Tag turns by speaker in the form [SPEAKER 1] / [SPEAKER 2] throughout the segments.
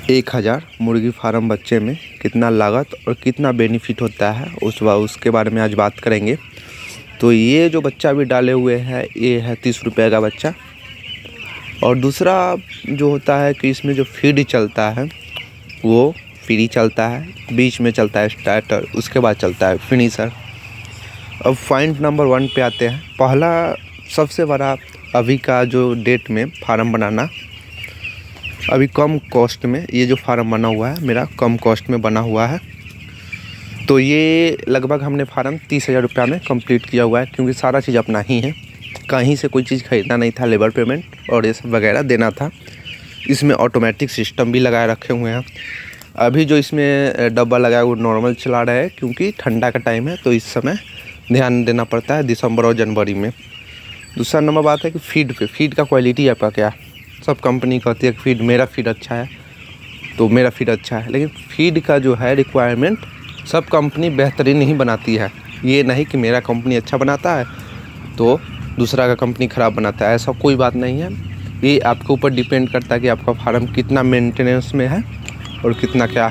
[SPEAKER 1] 1000 मुर्गी फार्म बच्चे में कितना लागत और कितना बेनिफिट होता है उसके बारे में आज बात करेंगे। तो ये जो बच्चा भी डाले हुए हैं ये है 30 रुपये का बच्चा। और दूसरा जो होता है कि इसमें जो फीड चलता है वो फ्री चलता है, बीच में चलता है स्टार्टर, उसके बाद चलता है फिनिशर। अब पॉइंट नंबर 1 पे आते हैं। पहला सबसे बड़ा अभी का जो डेट में फार्म बनाना, अभी कम कॉस्ट में ये जो फार्म बना हुआ है मेरा कम कॉस्ट में बना हुआ है। तो ये लगभग हमने फार्म 30,000 रुपये में कंप्लीट किया हुआ है, क्योंकि सारा चीज़ अपना ही है, कहीं से कोई चीज़ खरीदना नहीं था, लेबर पेमेंट और ये सब वगैरह देना था। इसमें ऑटोमेटिक सिस्टम भी लगाए रखे हुए हैं। अभी जो इसमें डब्बा लगाया वो नॉर्मल चला रहा है, क्योंकि ठंडा का टाइम है तो इस समय ध्यान देना पड़ता है दिसंबर और जनवरी में। दूसरा नंबर बात है कि फीड का क्वालिटी आपका क्या है। सब कंपनी कहती है कि मेरा फीड अच्छा है तो मेरा फीड अच्छा है, लेकिन फीड का जो है रिक्वायरमेंट सब कंपनी बेहतरीन ही बनाती है। ये नहीं कि मेरा कंपनी अच्छा बनाता है तो दूसरा का कंपनी ख़राब बनाता है, ऐसा कोई बात नहीं है। ये आपके ऊपर डिपेंड करता है कि आपका फार्म कितना मेंटेनेंस में है और कितना क्या।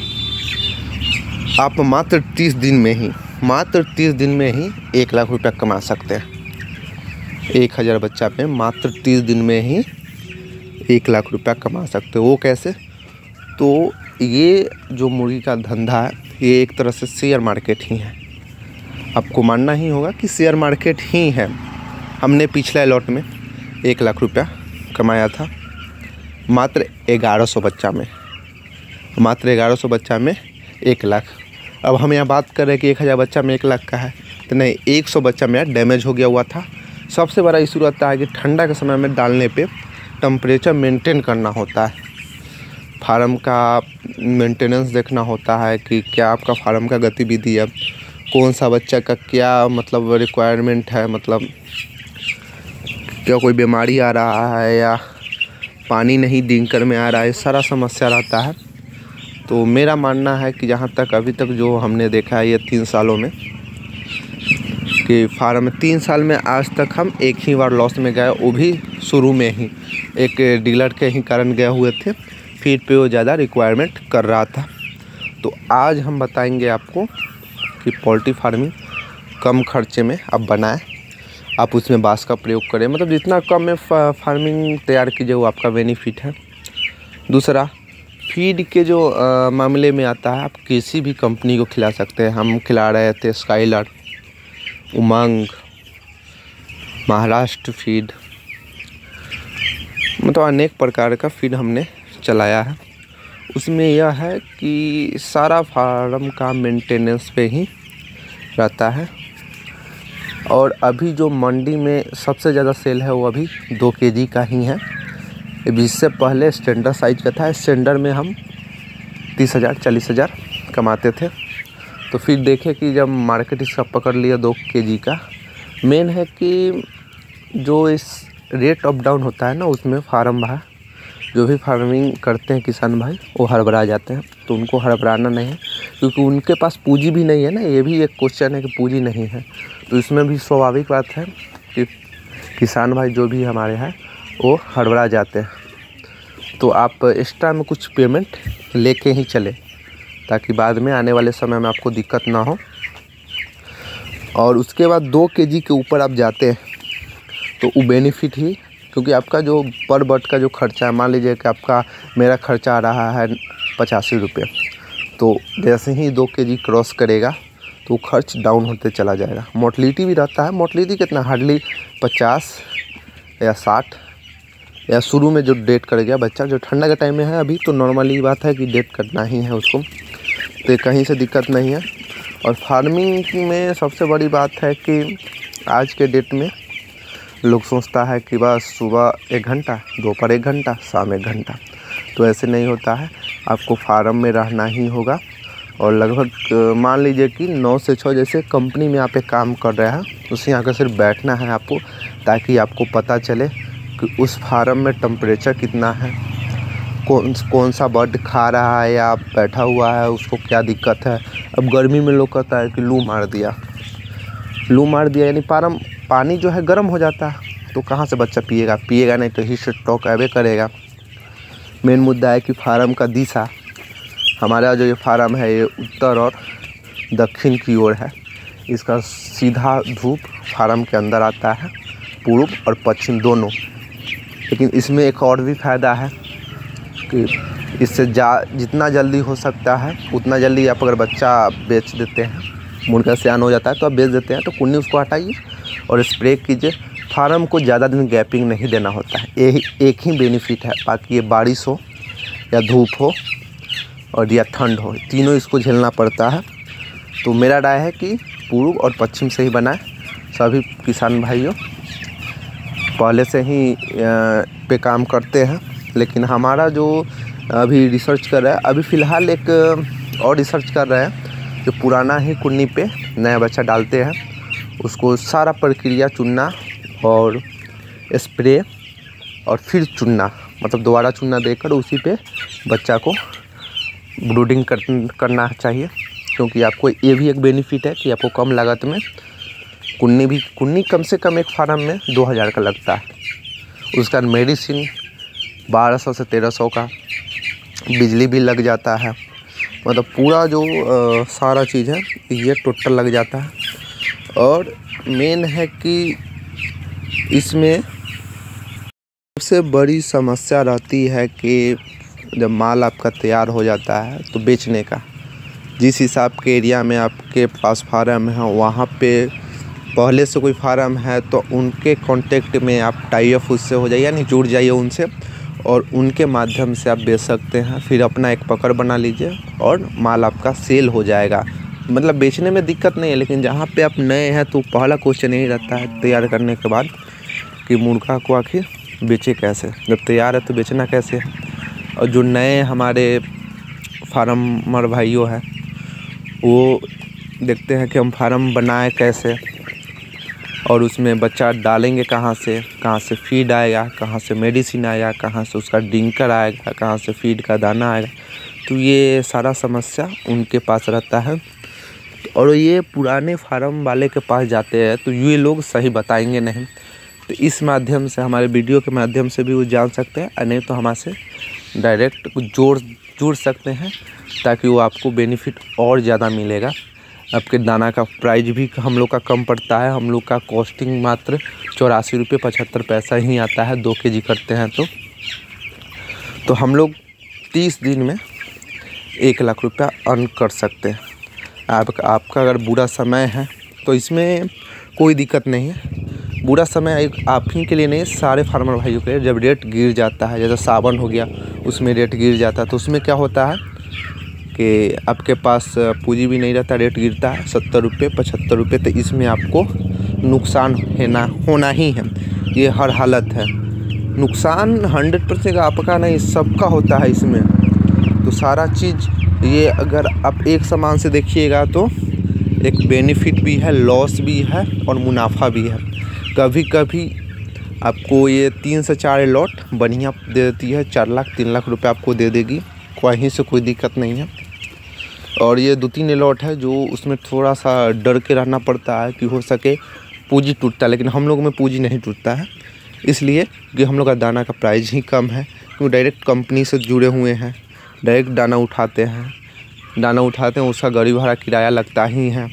[SPEAKER 1] आप मात्र 30 दिन में ही 1 लाख रुपया कमा सकते हैं। 1000 बच्चा पे मात्र 30 दिन में ही 1 लाख रुपया कमा सकते हो। वो कैसे? तो ये जो मुर्गी का धंधा है ये एक तरह से शेयर मार्केट ही है। आपको मानना ही होगा कि शेयर मार्केट ही है। हमने पिछले लॉट में 1 लाख रुपया कमाया था मात्र 1100 बच्चा में, मात्र 1100 बच्चा में 1 लाख। अब हम यहाँ बात कर रहे हैं कि 1000 बच्चा में 1 लाख का है, तो नहीं, 100 बच्चा मेरा डैमेज हो गया हुआ था। सबसे बड़ा इशू रहता है कि ठंडा के समय में डालने पे टेम्परेचर मेंटेन करना होता है, फार्म का मेंटेनेंस देखना होता है कि क्या आपका फार्म का गतिविधि है, कौन सा बच्चा का क्या मतलब रिक्वायरमेंट है, मतलब क्या कोई बीमारी आ रहा है या पानी नहीं डिंकर में आ रहा है, सारा समस्या रहता है। तो मेरा मानना है कि जहाँ तक अभी तक जो हमने देखा है ये 3 सालों में कि फार्म में 3 साल में आज तक हम एक ही बार लॉस में गए, वो भी शुरू में ही एक डीलर के ही कारण गए हुए थे। फीड पे वो ज़्यादा रिक्वायरमेंट कर रहा था। तो आज हम बताएंगे आपको कि पोल्ट्री फार्मिंग कम खर्चे में आप बनाएं, आप उसमें बांस का प्रयोग करें, मतलब जितना कम में फार्मिंग तैयार कीजिए वो आपका बेनिफिट है। दूसरा, फीड के जो मामले में आता है, आप किसी भी कंपनी को खिला सकते हैं। हम खिला रहे थे स्काइलर, उमंग, महाराष्ट्र फीड, मतलब अनेक प्रकार का फीड हमने चलाया है। उसमें यह है कि सारा फार्म का मेंटेनेंस पे ही रहता है। और अभी जो मंडी में सबसे ज़्यादा सेल है वो अभी 2 kg का ही है। इससे पहले स्टैंडर्ड साइज का था, स्टैंडर्ड में हम 30,000 40,000 कमाते थे। तो फिर देखे कि जब मार्केट इसका पकड़ लिया 2 kg का, मेन है कि जो इस रेट अप डाउन होता है ना, उसमें फार्म भाई जो भी फार्मिंग करते हैं किसान भाई वो हड़बड़ा जाते हैं। तो उनको हड़बड़ाना नहीं है, क्योंकि उनके पास पूंजी भी नहीं है ना, ये भी एक क्वेश्चन है कि पूंजी नहीं है। तो इसमें भी स्वाभाविक बात है कि किसान भाई जो भी हमारे हैं वो हड़बड़ा जाते हैं। तो आप एक्स्ट्रा में कुछ पेमेंट लेके ही चले, ताकि बाद में आने वाले समय में आपको दिक्कत ना हो। और उसके बाद 2 kg के ऊपर आप जाते हैं तो वो बेनिफिट ही, क्योंकि आपका जो पर बर्ड का जो खर्चा है, मान लीजिए कि आपका मेरा खर्चा आ रहा है 85 रुपये, तो जैसे ही 2 kg क्रॉस करेगा तो खर्च डाउन होते चला जाएगा। मोर्टलिटी भी रहता है, मोर्टलिटी कितना, हार्डली 50 या 60, या शुरू में जो डेट कर गया बच्चा, जो ठंडा के टाइम में है अभी तो नॉर्मली बात है कि डेट करना ही है उसको, तो कहीं से दिक्कत नहीं है। और फार्मिंग में सबसे बड़ी बात है कि आज के डेट में लोग सोचता है कि बस सुबह 1 घंटा, दोपहर 1 घंटा, शाम 1 घंटा, तो ऐसे नहीं होता है। आपको फार्म में रहना ही होगा। और लगभग मान लीजिए कि 9 से 6 जैसे कंपनी में आप एक काम कर रहे हैं, उसे यहाँ का सिर्फ बैठना है आपको, ताकि आपको पता चले कि उस फार्म में टेम्परेचर कितना है, कौन सा बर्ड खा रहा है या बैठा हुआ है, उसको क्या दिक्कत है। अब गर्मी में लोग कहता है कि लू मार दिया, यानी पानी जो है गर्म हो जाता है, तो कहाँ से बच्चा पिएगा नहीं, तो हीट स्ट्रोक आवे करेगा। मेन मुद्दा है कि फार्म का दिशा, हमारा जो ये फार्म है ये उत्तर और दक्षिण की ओर है। इसका सीधा धूप फार्म के अंदर आता है, पूर्व और पश्चिम दोनों। लेकिन इसमें एक और भी फ़ायदा है कि इससे जितना जल्दी हो सकता है उतना जल्दी आप अगर बच्चा बेच देते हैं, मुर्गा सियान हो जाता है तो आप बेच देते हैं, तो कुन्नी उसको हटाइए और स्प्रे कीजिए। फार्म को ज़्यादा दिन गैपिंग नहीं देना होता है, यही एक ही बेनिफिट है। बाकी ये बारिश हो या धूप हो और या ठंड हो, तीनों इसको झेलना पड़ता है। तो मेरा राय है कि पूर्व और पश्चिम से ही बनाएं। सभी किसान भाइयों पहले से ही पे काम करते हैं, लेकिन हमारा जो अभी रिसर्च कर रहा है, अभी फ़िलहाल एक और रिसर्च कर रहे हैं जो पुराना ही कुन्नी पे नया बच्चा डालते हैं, उसको सारा प्रक्रिया चुनना और स्प्रे और फिर चुनना, मतलब दोबारा चुनना देकर उसी पे बच्चा को ब्रूडिंग करना चाहिए। क्योंकि आपको ये भी एक बेनिफिट है कि आपको कम लागत में कुन्नी कम से कम एक फार्म में 2000 का लगता है। उसका मेडिसिन 1200 से 1300 का, बिजली भी लग जाता है, मतलब पूरा जो सारा चीज़ है ये टोटल लग जाता है। और मेन है कि इसमें सबसे बड़ी समस्या रहती है कि जब माल आपका तैयार हो जाता है तो बेचने का, जिस हिसाब के एरिया में आपके पास फार्म है वहाँ पे पहले से कोई फार्म है तो उनके कांटेक्ट में आप टाई अप उससे हो जाइए, यानी जुड़ जाइए उनसे और उनके माध्यम से आप बेच सकते हैं। फिर अपना एक पकड़ बना लीजिए और माल आपका सेल हो जाएगा। मतलब बेचने में दिक्कत नहीं है, लेकिन जहाँ पे आप नए हैं तो पहला क्वेश्चन यही रहता है तैयार करने के बाद कि मुर्गा को आखिर बेचे कैसे, जब तैयार है तो बेचना कैसे है। और जो नए हमारे फार्मर भाइयों हैं वो देखते हैं कि हम फार्म बनाए कैसे और उसमें बच्चा डालेंगे कहाँ से फीड आएगा, कहाँ से मेडिसिन आएगा, कहाँ से उसका डिंकर आएगा, कहाँ से फीड का दाना आएगा। तो ये सारा समस्या उनके पास रहता है और ये पुराने फार्म वाले के पास जाते हैं तो ये लोग सही बताएंगे नहीं। तो इस माध्यम से, हमारे वीडियो के माध्यम से भी वो जान सकते हैं, नहीं तो हमसे डायरेक्ट जुड़ सकते हैं ताकि वो आपको बेनिफिट और ज़्यादा मिलेगा। आपके दाना का प्राइस भी हम लोग का कम पड़ता है। हम लोग का कॉस्टिंग मात्र 84 रुपये 75 पैसा ही आता है 2 kg करते हैं तो हम लोग 30 दिन में 1 लाख रुपया अर्न कर सकते हैं। आपका अगर बुरा समय है तो इसमें कोई दिक्कत नहीं है। बुरा समय एक आप ही के लिए नहीं, सारे फार्मर भाइयों के लिए। जब रेट गिर जाता है, जैसे सावन हो गया उसमें रेट गिर जाता है, तो उसमें क्या होता है कि आपके पास पूंजी भी नहीं रहता, रेट गिरता है 70 रुपये 75 रुपये, तो इसमें आपको नुकसान होना ही है। ये हर हालत है, नुकसान 100% आपका नहीं सबका होता है इसमें। तो सारा चीज़ ये अगर आप एक समान से देखिएगा तो एक बेनिफिट भी है, लॉस भी है और मुनाफा भी है। कभी कभी आपको ये 3 से 4 लॉट बढ़िया दे देती है, 4 लाख 3 लाख रुपए आपको दे देगी, कहीं से कोई दिक्कत नहीं है। और ये 2-3 लॉट है जो उसमें थोड़ा सा डर के रहना पड़ता है कि हो सके पूंजी टूटता है, लेकिन हम लोगों में पूंजी नहीं टूटता है, इसलिए कि हम लोग का दाना का प्राइस ही कम है। क्योंकि डायरेक्ट कंपनी से जुड़े हुए हैं, डायरेक्ट दाना उठाते हैं, उसका गाड़ी भाड़ा किराया लगता ही है।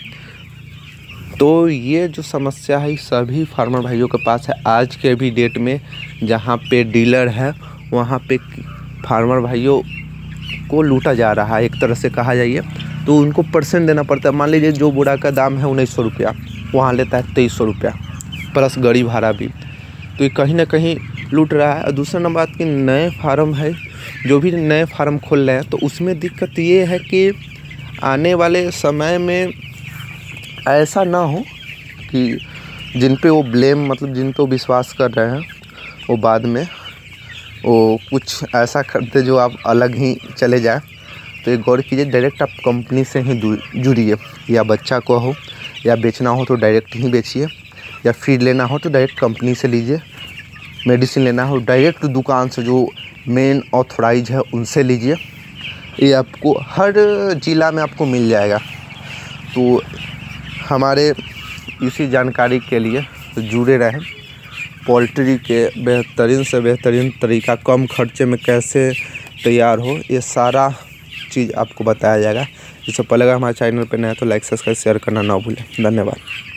[SPEAKER 1] तो ये जो समस्या है सभी फार्मर भाइयों के पास है। आज के भी डेट में जहाँ पे डीलर है वहाँ पे फार्मर भाइयों को लूटा जा रहा है, एक तरह से कहा जाइए तो उनको परसेंट देना पड़ता है। मान लीजिए जो बोरा का दाम है 1900 रुपया, वहाँ लेता है 2300 रुपया प्लस गाड़ी भाड़ा भी, तो ये कहीं ना कहीं लूट रहा है। और दूसरा नंबर बात कि नए फार्म है, जो भी नए फार्म खोल रहे हैं तो उसमें दिक्कत ये है कि आने वाले समय में ऐसा ना हो कि जिन पे वो ब्लेम, मतलब जिन पे वो विश्वास कर रहे हैं वो बाद में वो कुछ ऐसा करते जो आप अलग ही चले जाए। तो ये गौर कीजिए, डायरेक्ट आप कंपनी से ही जुड़िए, या बच्चा को हो या बेचना हो तो डायरेक्ट ही बेचिए, या फीड लेना हो तो डायरेक्ट कंपनी से लीजिए, मेडिसिन लेना हो डायरेक्ट दुकान से जो मेन ऑथराइज है उनसे लीजिए। ये आपको हर ज़िला में आपको मिल जाएगा। तो हमारे इसी जानकारी के लिए जुड़े रहें। पोल्ट्री के बेहतरीन से बेहतरीन तरीका, कम खर्चे में कैसे तैयार हो, ये सारा चीज़ आपको बताया जाएगा। इससे पहले अगर हमारे चैनल पर नया तो लाइक सब्सक्राइब शेयर करना ना भूलें। धन्यवाद।